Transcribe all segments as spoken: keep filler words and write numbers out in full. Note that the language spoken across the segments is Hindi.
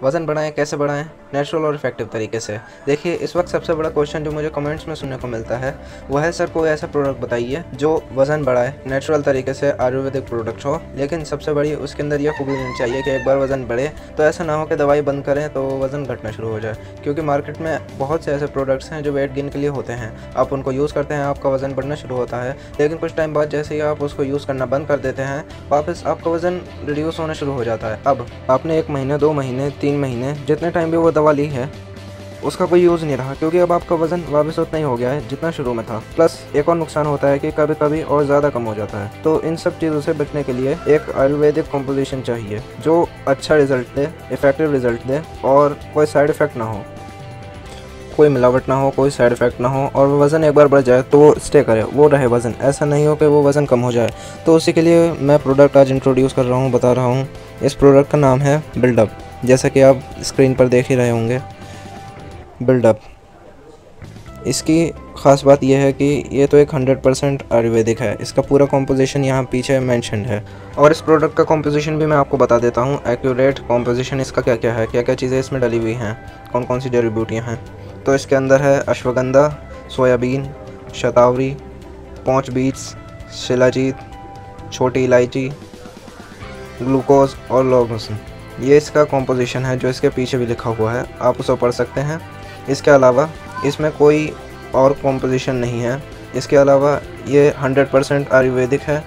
वज़न बढ़ाएं, कैसे बढ़ाएं? नेचुरल और इफेक्टिव तरीके से। देखिए, इस वक्त सबसे बड़ा क्वेश्चन जो मुझे कमेंट्स में सुनने को मिलता है वो है, सर कोई ऐसा प्रोडक्ट बताइए जो वज़न बढ़ाए, नेचुरल तरीके से आयुर्वेदिक प्रोडक्ट हो, लेकिन सबसे बड़ी उसके अंदर यह खूबी होनी चाहिए कि एक बार वज़न बढ़े तो ऐसा ना हो कि दवाई बंद करें तो वज़न घटना शुरू हो जाए। क्योंकि मार्केट में बहुत से ऐसे प्रोडक्ट्स हैं जो वेट गेन के लिए होते हैं, आप उनको यूज़ करते हैं, आपका वज़न बढ़ना शुरू होता है, लेकिन कुछ टाइम बाद जैसे ही आप उसको यूज़ करना बंद कर देते हैं, वापस आपका वज़न रिड्यूस होना शुरू हो जाता है। अब आपने एक महीने, दो महीने, तीन महीने, जितने टाइम भी वो दवा ली है उसका कोई यूज़ नहीं रहा, क्योंकि अब आपका वज़न वापस उतना ही हो गया है जितना शुरू में था। प्लस एक और नुकसान होता है कि कभी कभी और ज़्यादा कम हो जाता है। तो इन सब चीज़ों से बचने के लिए एक आयुर्वेदिक कॉम्पोजिशन चाहिए जो अच्छा रिजल्ट दे, इफ़ेक्टिव रिजल्ट दे और कोई साइड इफ़ेक्ट ना हो, कोई मिलावट ना हो, कोई साइड इफ़ेक्ट ना हो, और वज़न एक बार बढ़ जाए तो वो स्टे करे, वो रहे वज़न, ऐसा नहीं हो कि वो वज़न कम हो जाए। तो उसी के लिए मैं प्रोडक्ट आज इंट्रोड्यूस कर रहा हूँ, बता रहा हूँ। इस प्रोडक्ट का नाम है बिल्डअप, जैसा कि आप स्क्रीन पर देख ही रहे होंगे, बिल्डअप। इसकी ख़ास बात यह है कि ये तो एक हंड्रेड परसेंट आयुर्वेदिक है। इसका पूरा कॉम्पोजिशन यहाँ पीछे मेंशन्ड है, और इस प्रोडक्ट का कॉम्पोजिशन भी मैं आपको बता देता हूँ। एक्यूरेट कॉम्पोजिशन इसका क्या क्या है, क्या क्या चीज़ें इसमें डली हुई हैं, कौन कौन सी जड़ी बूटियाँ हैं। तो इसके अंदर है अश्वगंधा, सोयाबीन, शतावरी, पाँच बीट्स, शिलाजीत, छोटी इलायची, ग्लूकोज और लौंग। ये इसका कॉम्पोजिशन है जो इसके पीछे भी लिखा हुआ है, आप उसे पढ़ सकते हैं। इसके अलावा इसमें कोई और कॉम्पोजिशन नहीं है। इसके अलावा ये हंड्रेड परसेंट आयुर्वेदिक है।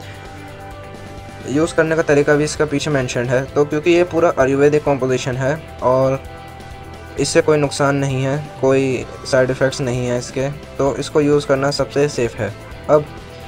यूज़ करने का तरीका भी इसका पीछे मेंशन्ड है। तो क्योंकि ये पूरा आयुर्वेदिक कॉम्पोजिशन है और इससे कोई नुकसान नहीं है, कोई साइड इफ़ेक्ट्स नहीं है इसके, तो इसको यूज़ करना सबसे सेफ़ है। अब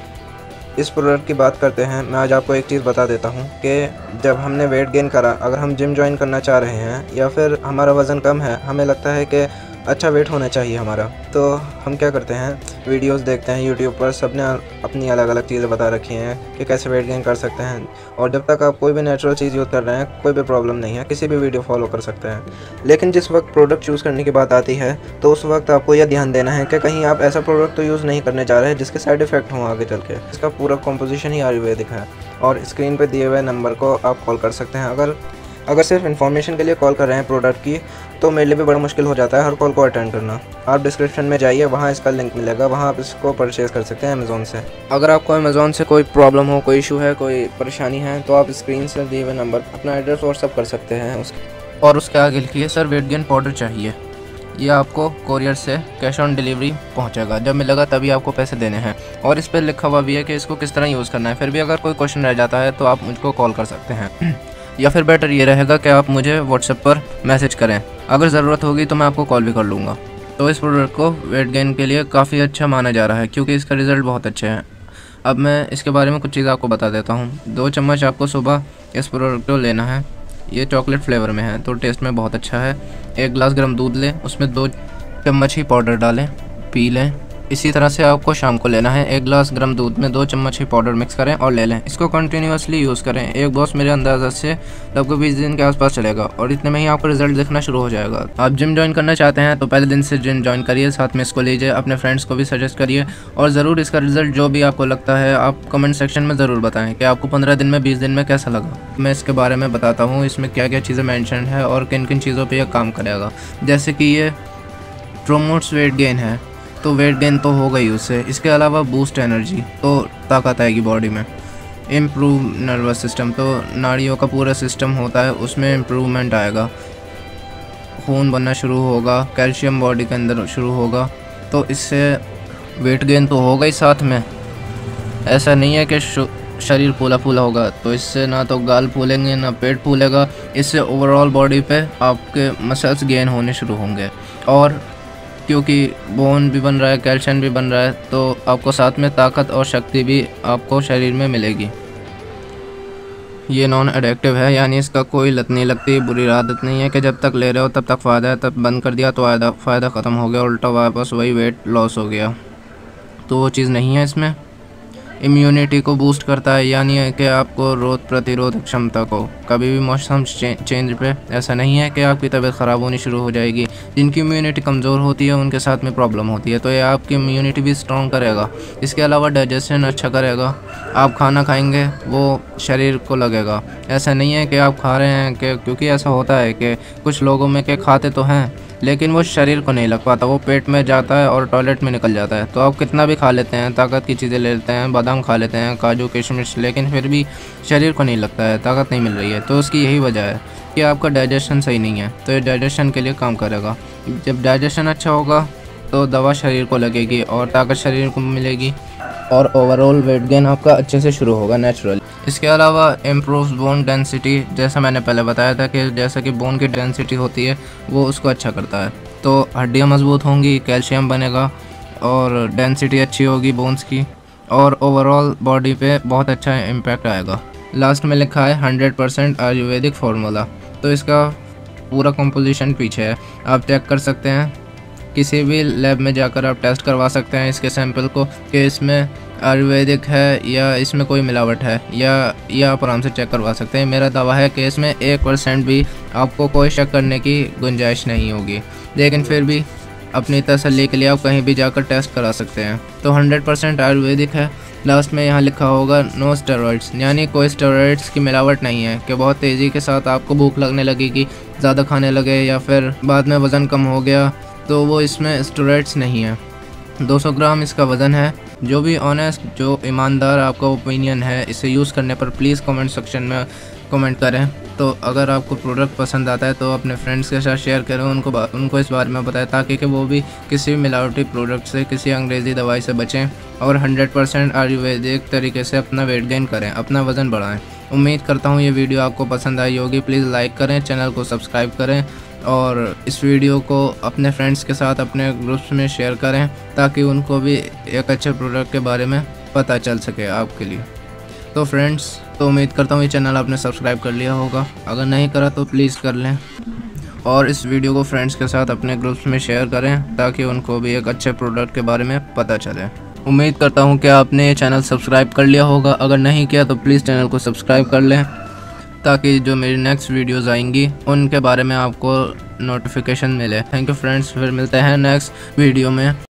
इस प्रोडक्ट की बात करते हैं। मैं आज आपको एक चीज़ बता देता हूँ कि जब हमने वेट गेन करा, अगर हम जिम ज्वाइन करना चाह रहे हैं या फिर हमारा वज़न कम है, हमें लगता है कि अच्छा वेट होना चाहिए हमारा, तो हम क्या करते हैं, वीडियोस देखते हैं यूट्यूब पर। सब ने अपनी अलग अलग चीज़ें बता रखी हैं कि कैसे वेट गेन कर सकते हैं, और जब तक आप कोई भी नेचुरल चीज़ यूज़ कर रहे हैं कोई भी प्रॉब्लम नहीं है, किसी भी वीडियो फॉलो कर सकते हैं। लेकिन जिस वक्त प्रोडक्ट चूज़ करने की बात आती है तो उस वक्त आपको यह ध्यान देना है कि कहीं आप ऐसा प्रोडक्ट तो यूज़ नहीं करने जा रहे हैं जिसके साइड इफ़ेक्ट हों आगे चल के। इसका पूरा कॉम्पोजिशन ही आयुर्वेदिक है, और स्क्रीन पर दिए हुए नंबर को आप कॉल कर सकते हैं। अगर अगर सिर्फ इन्फॉर्मेशन के लिए कॉल कर रहे हैं प्रोडक्ट की, तो मेरे लिए भी बड़ा मुश्किल हो जाता है हर कॉल को अटेंड करना। आप डिस्क्रिप्शन में जाइए, वहाँ इसका लिंक मिलेगा, वहाँ आप इसको परचेज़ कर सकते हैं अमेज़ॉन से। अगर आपको अमेज़ॉन से कोई प्रॉब्लम हो, कोई इशू है, कोई परेशानी है, तो आप स्क्रीन से दिए हुए नंबर अपना एड्रेस व्हाट्सअप कर सकते हैं उसके। और उसके आगे लिखिए, सर वेट गेन पाउडर चाहिए। ये आपको कोरियर से कैश ऑन डिलीवरी पहुंचेगा, जब मिलेगा तभी आपको पैसे देने हैं। और इस पर लिखा हुआ भी है कि इसको किस तरह यूज़ करना है। फिर भी अगर कोई क्वेश्चन रह जाता है तो आप मुझको कॉल कर सकते हैं, या फिर बेटर ये रहेगा कि आप मुझे व्हाट्सएप पर मैसेज करें। अगर ज़रूरत होगी तो मैं आपको कॉल भी कर लूँगा। तो इस प्रोडक्ट को वेट गेन के लिए काफ़ी अच्छा माना जा रहा है, क्योंकि इसका रिज़ल्ट बहुत अच्छे हैं। अब मैं इसके बारे में कुछ चीज़ आपको बता देता हूँ। दो चम्मच आपको सुबह इस प्रोडक्ट को लेना है। ये चॉकलेट फ्लेवर में है तो टेस्ट में बहुत अच्छा है। एक गिलास गर्म दूध लें, उसमें दो चम्मच ही पाउडर डालें, पी लें। इसी तरह से आपको शाम को लेना है। एक गिलास गर्म दूध में दो चम्मच ही पाउडर मिक्स करें और ले लें। इसको कंटिन्यूसली यूज़ करें। एक बॉक्स मेरे अंदाज़ा से लगभग बीस दिन के आसपास चलेगा, और इतने में ही आपको रिजल्ट दिखना शुरू हो जाएगा। आप जिम ज्वाइन करना चाहते हैं तो पहले दिन से जिम ज्वाइन करिए, साथ में इसको लीजिए, अपने फ्रेंड्स को भी सजेस्ट करिए, और ज़रूर इसका रिजल्ट जो भी आपको लगता है आप कमेंट सेक्शन में ज़रूर बताएँ कि आपको पंद्रह दिन में, बीस दिन में कैसा लगा। मैं इसके बारे में बताता हूँ, इसमें क्या क्या चीज़ें मैंशन है और किन किन चीज़ों पर यह काम करेगा। जैसे कि ये प्रोमोट्स वेट गेन है, तो वेट गेन तो हो गई उससे। इसके अलावा बूस्ट एनर्जी, तो ताकत आएगी बॉडी में। इम्प्रूव नर्वस सिस्टम, तो नाड़ियों का पूरा सिस्टम होता है उसमें इम्प्रूवमेंट आएगा, खून बनना शुरू होगा, कैल्शियम बॉडी के अंदर शुरू होगा। तो इससे वेट गेन तो हो गई, साथ में ऐसा नहीं है कि शरीर फूला फूला होगा, तो इससे ना तो गाल फूलेंगे ना पेट फूलेगा। इससे ओवरऑल बॉडी पे आपके मसल्स गेन होने शुरू होंगे, और क्योंकि बोन भी बन रहा है, कैल्शियम भी बन रहा है, तो आपको साथ में ताकत और शक्ति भी आपको शरीर में मिलेगी। ये नॉन एडिक्टिव है, यानी इसका कोई लत नहीं लगती, बुरी आदत नहीं है कि जब तक ले रहे हो तब तक फ़ायदा है, तब बंद कर दिया तो फ़ायदा फ़ायदा ख़त्म हो गया, उल्टा वापस वही वेट लॉस हो गया। तो वो चीज़ नहीं है इसमें। इम्यूनिटी को बूस्ट करता है, यानी कि आपको रोग प्रतिरोधक क्षमता को कभी भी मौसम चेंज पे ऐसा नहीं है कि आपकी तबीयत ख़राब होनी शुरू हो जाएगी। जिनकी इम्यूनिटी कमज़ोर होती है उनके साथ में प्रॉब्लम होती है, तो ये आपकी इम्यूनिटी भी स्ट्रॉन्ग करेगा। इसके अलावा डाइजेशन अच्छा करेगा। आप खाना खाएंगे वो शरीर को लगेगा। ऐसा नहीं है कि आप खा रहे हैं कि, क्योंकि ऐसा होता है कि कुछ लोगों में के खाते तो हैं लेकिन वो शरीर को नहीं लग पाता, वो पेट में जाता है और टॉयलेट में निकल जाता है। तो आप कितना भी खा लेते हैं, ताकत की चीज़ें ले लेते हैं, बादाम खा लेते हैं, काजू किशमिश, लेकिन फिर भी शरीर को नहीं लगता है, ताकत नहीं मिल रही है। तो उसकी यही वजह है कि आपका डाइजेशन सही नहीं है। तो ये डाइजेशन के लिए काम करेगा। जब डाइजेशन अच्छा होगा तो दवा शरीर को लगेगी और ताकत शरीर को मिलेगी और ओवरऑल वेट गेन आपका अच्छे से शुरू होगा नेचुरल। इसके अलावा इम्प्रूव्स बोन डेंसिटी, जैसा मैंने पहले बताया था कि जैसा कि बोन की डेंसिटी होती है वो उसको अच्छा करता है। तो हड्डियाँ मजबूत होंगी, कैल्शियम बनेगा और डेंसिटी अच्छी होगी बोन्स की, और ओवरऑल बॉडी पे बहुत अच्छा इम्पैक्ट आएगा। लास्ट में लिखा है हंड्रेड परसेंट आयुर्वेदिक फार्मूला, तो इसका पूरा कंपोजिशन पीछे है, आप चेक कर सकते हैं। किसी भी लैब में जाकर आप टेस्ट करवा सकते हैं इसके सैंपल को कि इसमें आयुर्वेदिक है या इसमें कोई मिलावट है, या या आप आराम से चेक करवा सकते हैं। मेरा दावा है कि इसमें एक परसेंट भी आपको कोई शक करने की गुंजाइश नहीं होगी, लेकिन फिर भी अपनी तसल्ली के लिए आप कहीं भी जाकर टेस्ट करा सकते हैं। तो हंड्रेड परसेंट आयुर्वेदिक है। लास्ट में यहाँ लिखा होगा नो स्टेरॉइड्स, यानी कोई स्टेरॉइड्स की मिलावट नहीं है कि बहुत तेज़ी के साथ आपको भूख लगने लगेगी, ज़्यादा खाने लगे या फिर बाद में वज़न कम हो गया, तो वो इसमें स्टेरॉइड्स नहीं है। दो सौ ग्राम इसका वज़न है। जो भी ऑनेस्ट, जो ईमानदार आपका ओपिनियन है इसे यूज़ करने पर प्लीज़ कमेंट सेक्शन में कमेंट करें। तो अगर आपको प्रोडक्ट पसंद आता है तो अपने फ्रेंड्स के साथ शेयर करें, उनको उनको इस बारे में बताएं ताकि कि वो भी किसी भी मिलावटी प्रोडक्ट से, किसी अंग्रेज़ी दवाई से बचें और हंड्रेड परसेंट आयुर्वेदिक तरीके से अपना वेट गेन करें, अपना वज़न बढ़ाएं। उम्मीद करता हूँ ये वीडियो आपको पसंद आई होगी। प्लीज़ लाइक करें, चैनल को सब्सक्राइब करें और इस वीडियो को अपने फ्रेंड्स के साथ अपने ग्रुप्स में शेयर करें ताकि उनको भी एक अच्छे प्रोडक्ट के बारे में पता चल सके आपके लिए। तो फ्रेंड्स, तो उम्मीद करता हूँ ये चैनल आपने सब्सक्राइब कर लिया होगा, अगर नहीं करा तो प्लीज़ कर लें और इस वीडियो को फ्रेंड्स के साथ अपने ग्रुप्स में शेयर करें ताकि उनको भी एक अच्छे प्रोडक्ट के बारे में पता चले। उम्मीद करता हूँ कि आपने ये चैनल सब्सक्राइब कर लिया होगा, अगर नहीं किया तो प्लीज़ चैनल को सब्सक्राइब कर लें ताकि जो मेरी नेक्स्ट वीडियोस आएंगी उनके बारे में आपको नोटिफिकेशन मिले। थैंक यू फ्रेंड्स, फिर मिलते हैं नेक्स्ट वीडियो में।